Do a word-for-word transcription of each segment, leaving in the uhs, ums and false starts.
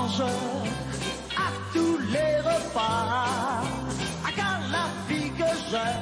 mange à tous les repas. Car la fille que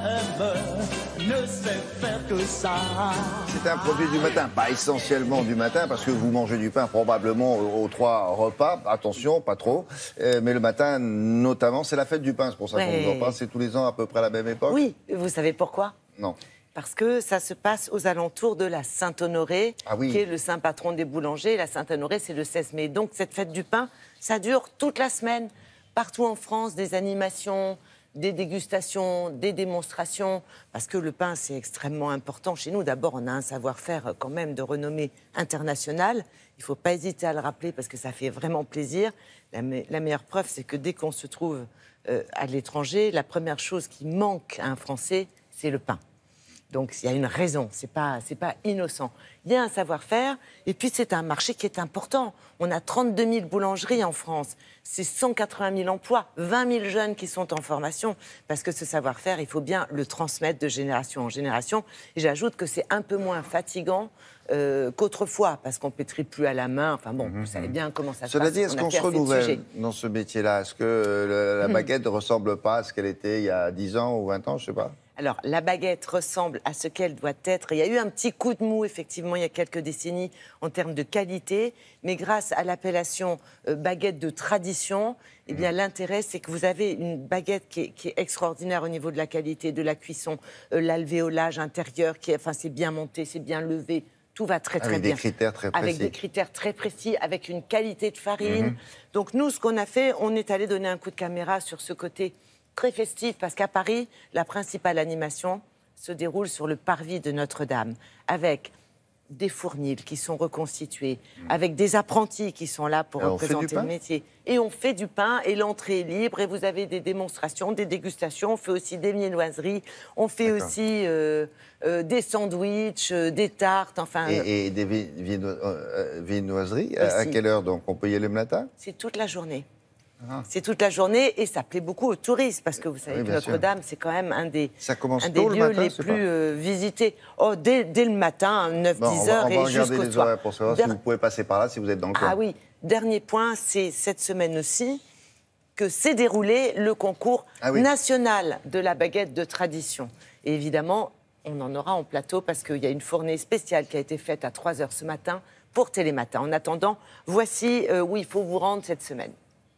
j'aime ne sait faire que ça. C'est un produit du matin, pas essentiellement du matin, parce que vous mangez du pain probablement aux trois repas. Attention, pas trop. Euh, mais le matin, notamment, c'est la fête du pain. C'est pour ça qu'on vous en parle. C'est tous les ans à peu près à la même époque. Oui, vous savez pourquoi? Non. Parce que ça se passe aux alentours de la Saint-Honoré, ah oui. qui est le saint patron des boulangers. La Saint-Honoré, c'est le seize mai. Donc cette fête du pain, ça dure toute la semaine. Partout en France, des animations, des dégustations, des démonstrations. Parce que le pain, c'est extrêmement important chez nous. D'abord, on a un savoir-faire quand même de renommée internationale. Il ne faut pas hésiter à le rappeler parce que ça fait vraiment plaisir. La, me la meilleure preuve, c'est que dès qu'on se trouve euh, à l'étranger, la première chose qui manque à un Français, c'est le pain. Donc, il y a une raison, ce n'est pas, c'est pas innocent. Il y a un savoir-faire, et puis c'est un marché qui est important. On a trente-deux mille boulangeries en France, c'est cent quatre-vingt mille emplois, vingt mille jeunes qui sont en formation, parce que ce savoir-faire, il faut bien le transmettre de génération en génération. Et j'ajoute que c'est un peu moins fatigant euh, qu'autrefois, parce qu'on ne pétrit plus à la main. Enfin bon, mmh, vous savez bien comment ça se Cela passe. dit, est-ce qu'on se renouvelle dans ce métier-là? Est-ce que euh, la baguette ne mmh. ressemble pas à ce qu'elle était il y a dix ans ou vingt ans, je ne sais pas? Alors, la baguette ressemble à ce qu'elle doit être. Il y a eu un petit coup de mou, effectivement, il y a quelques décennies, en termes de qualité. Mais grâce à l'appellation euh, baguette de tradition, eh bien, mmh. l'intérêt, c'est que vous avez une baguette qui est, qui est extraordinaire au niveau de la qualité, de la cuisson, euh, l'alvéolage intérieur, qui est, enfin, c'est bien monté, c'est bien levé. Tout va très, très avec bien. Avec des critères très précis. Avec des critères très précis, avec une qualité de farine. Mmh. Donc, nous, ce qu'on a fait, on est allé donner un coup de caméra sur ce côté très festif, parce qu'à Paris, la principale animation se déroule sur le parvis de Notre-Dame, avec des fournils qui sont reconstitués, mmh. avec des apprentis qui sont là pour et représenter le métier. Et on fait du pain, et l'entrée est libre, et vous avez des démonstrations, des dégustations, on fait aussi des viennoiseries, on fait aussi euh, euh, des sandwichs, euh, des tartes, enfin... Et, et des vienno euh, viennoiseries, à, à quelle heure, donc? On peut y aller le matin? C'est toute la journée. Ah. C'est toute la journée et ça plaît beaucoup aux touristes parce que vous savez oui, que Notre-Dame, c'est quand même un des, ça commence un des tôt, lieux le matin, les plus euh, visités. Oh, dès, dès le matin, neuf dix bon, heures on va, on va et jusqu'au les soir. Horaires pour savoir Der... si vous pouvez passer par là, si vous êtes dans le coin. Ah oui, dernier point, c'est cette semaine aussi que s'est déroulé le concours ah oui. national de la baguette de tradition. Et évidemment, on en aura en plateau parce qu'il y a une fournée spéciale qui a été faite à trois heures ce matin pour Télématin. En attendant, voici euh, où il faut vous rendre cette semaine.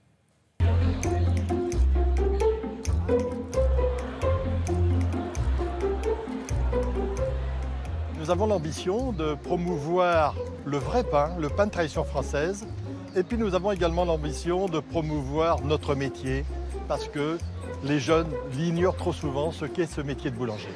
Nous avons l'ambition de promouvoir le vrai pain, le pain de tradition française. Et puis nous avons également l'ambition de promouvoir notre métier, parce que les jeunes l'ignorent trop souvent, ce qu'est ce métier de boulanger.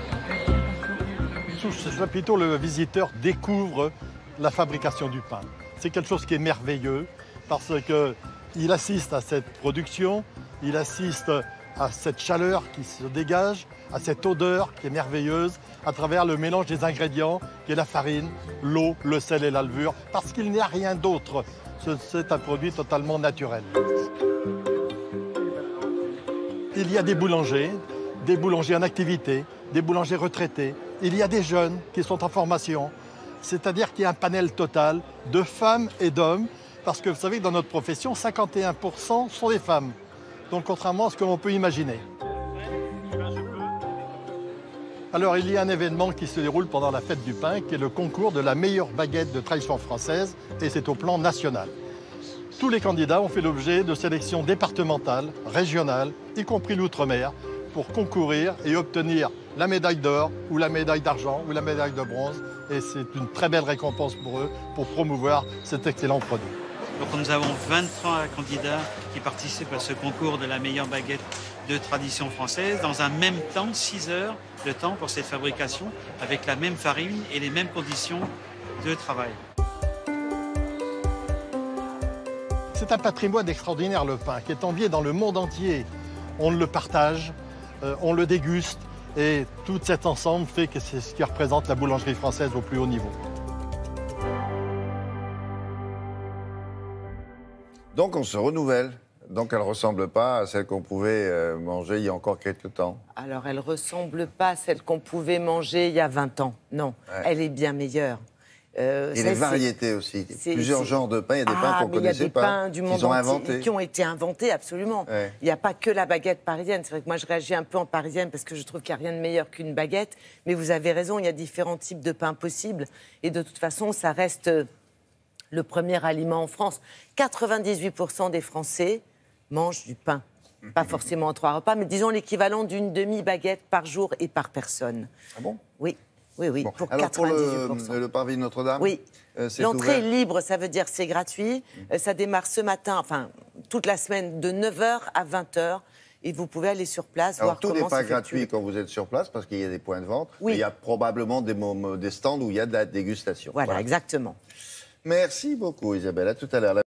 Sous ce chapiteau, le visiteur découvre la fabrication du pain. C'est quelque chose qui est merveilleux, parce qu'il assiste à cette production, il assiste à cette chaleur qui se dégage, à cette odeur qui est merveilleuse, à travers le mélange des ingrédients, qui est la farine, l'eau, le sel et la levure, parce qu'il n'y a rien d'autre. C'est un produit totalement naturel. Il y a des boulangers, des boulangers en activité, des boulangers retraités. Il y a des jeunes qui sont en formation. C'est-à-dire qu'il y a un panel total de femmes et d'hommes, parce que vous savez que dans notre profession, cinquante et un pour cent sont des femmes. Donc contrairement à ce que l'on peut imaginer. Alors il y a un événement qui se déroule pendant la fête du pain, qui est le concours de la meilleure baguette de tradition française, et c'est au plan national. Tous les candidats ont fait l'objet de sélections départementales, régionales, y compris l'outre-mer, pour concourir et obtenir la médaille d'or, ou la médaille d'argent, ou la médaille de bronze. Et c'est une très belle récompense pour eux, pour promouvoir cet excellent produit. Donc nous avons vingt-trois candidats qui participent à ce concours de la meilleure baguette de tradition française. Dans un même temps, six heures de temps pour cette fabrication, avec la même farine et les mêmes conditions de travail. C'est un patrimoine extraordinaire, le pain, qui est envié dans le monde entier. On le partage, euh, on le déguste, et tout cet ensemble fait que c'est ce qui représente la boulangerie française au plus haut niveau. Donc on se renouvelle. Donc elle ne ressemble pas à celle qu'on pouvait manger il y a encore quelques temps. Alors elle ne ressemble pas à celle qu'on pouvait manger il y a vingt ans. Non, ouais. Elle est bien meilleure. Euh, Et ça, les c'est- variétés aussi. c'est- Plusieurs c'est- genres de pains. Il y a des pains Ah, qu'on ne mais il y a connaissait des pas. pains du monde Ils ont entier inventé. qui ont été inventés, absolument. Ouais. Il n'y a pas que la baguette parisienne. C'est vrai que moi, je réagis un peu en parisienne parce que je trouve qu'il n'y a rien de meilleur qu'une baguette. Mais vous avez raison, il y a différents types de pains possibles. Et de toute façon, ça reste le premier aliment en France. quatre-vingt-dix-huit pour cent des Français mangent du pain. Pas forcément en trois repas, mais disons l'équivalent d'une demi-baguette par jour et par personne. Ah bon? Oui, oui, oui, Bon. pour Alors pour quatre-vingt-dix-huit pour cent. le, le parvis de Notre-Dame, Oui. euh, c'est L'entrée est ouvert. libre, ça veut dire c'est gratuit. Euh, Ça démarre ce matin, enfin toute la semaine, de neuf heures à vingt heures. Et vous pouvez aller sur place, Alors voir tout comment n'est pas s'effectue gratuit le- quand vous êtes sur place parce qu'il y a des points de vente. Oui. Mais il y a probablement des, mom- des stands où il y a de la dégustation. Voilà, exactement. Merci beaucoup Isabelle. À tout à l'heure.